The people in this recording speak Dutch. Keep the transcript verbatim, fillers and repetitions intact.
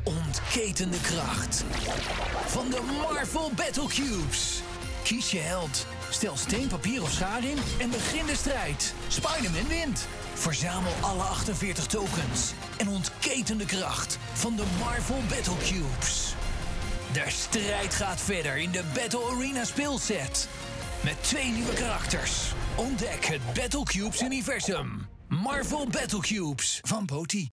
Ontketen de kracht van de Marvel Battle Cubes. Kies je held, stel steen, papier of schaar in en begin de strijd. Spider-Man wint. Verzamel alle achtenveertig tokens en ontketen de kracht van de Marvel Battle Cubes. De strijd gaat verder in de Battle Arena speelset. Met twee nieuwe karakters. Ontdek het Battle Cubes universum. Marvel Battle Cubes van Boti.